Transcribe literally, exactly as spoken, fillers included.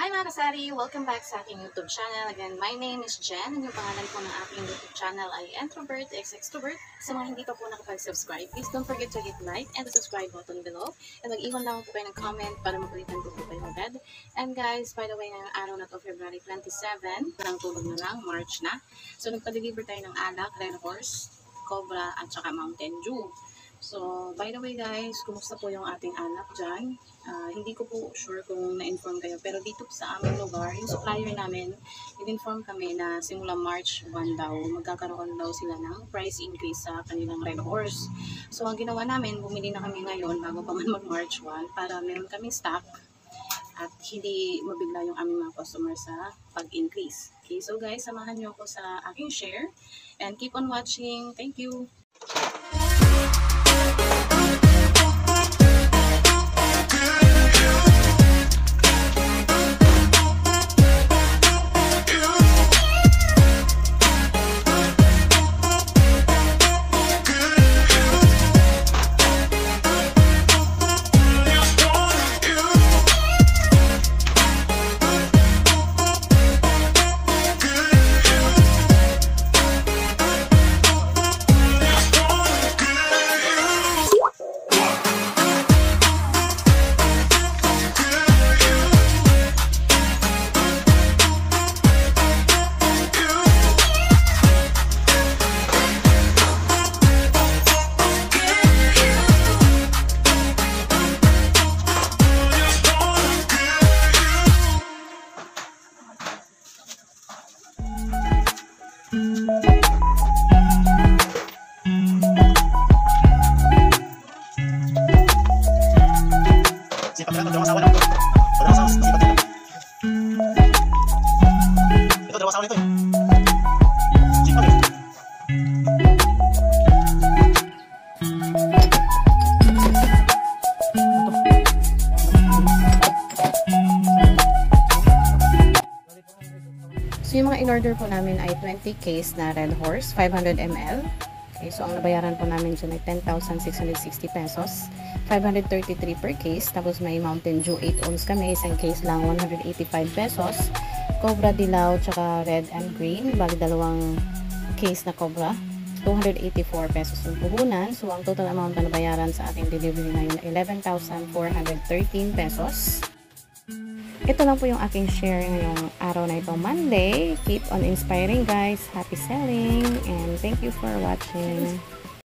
Hi mga kasari! Welcome back sa aking YouTube channel. Again, my name is Jen. Yung pangalan po ng aking YouTube channel ay Introvert x Extrovert. Sa mga hindi pa po nakapag-subscribe, please don't forget to hit like and the subscribe button below. And mag-iwan lang po kayo ng comment para mapalitan ko po kayo agad. And guys, by the way, ngayong araw na to, February twenty-seven, parang tulog na lang, March na. So, nagpa-deliver tayo ng alak, red horse, cobra, at saka mountain dew. So, by the way guys, kumusta po yung ating anak dyan? Uh, hindi ko po sure kung na-inform kayo. Pero dito sa aming lugar, yung supplier namin, in-inform kami na simula March first daw, magkakaroon daw sila ng price increase sa kanilang red horse. So, ang ginawa namin, bumili na kami ngayon bago pa man mag-March first para meron kaming stock at hindi mabigla yung aming mga customer sa pag-increase. Okay, so guys, samahan nyo ako sa aking share and keep on watching. Thank you! So, yung mga in-order po namin ay twenty case na red horse, five hundred milliliters. Okay, so, ang nabayaran po namin dyan ay ten thousand six hundred sixty pesos. five hundred thirty-three per case. Tapos, may Mountain Dew eight ounce kami. Isang case lang, one hundred eighty-five pesos. Cobra Dilaw, tsaka red and green. Bali, dalawang case na Cobra. two hundred eighty-four pesos yung puhunan. So, ang total amount na nabayaran sa ating delivery ngayon ay eleven thousand four hundred thirteen pesos. Ito lang po yung aking share ngayong araw na ito, Monday. Keep on inspiring guys. Happy selling and thank you for watching.